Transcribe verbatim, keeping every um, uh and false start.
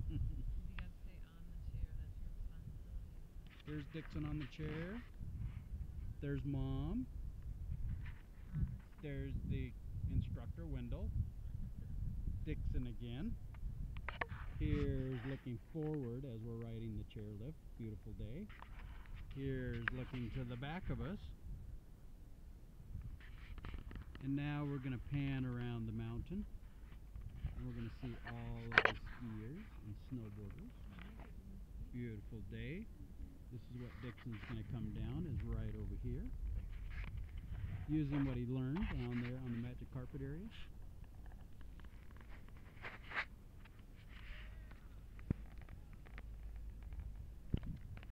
You gotta stay on the chair. That's your responsibility. Here's Dixon on the chair. There's Mom. On the chair. There's the instructor, Wendell. Dixon again. Here's looking forward as we're riding the chairlift. Beautiful day. Here's looking to the back of us. And now we're going to pan around the mountain. And we're going to see all of the skiers and snowboarders. Beautiful day. This is what Dixon's going to come down, is right over here, using what he learned down there on the magic carpet area.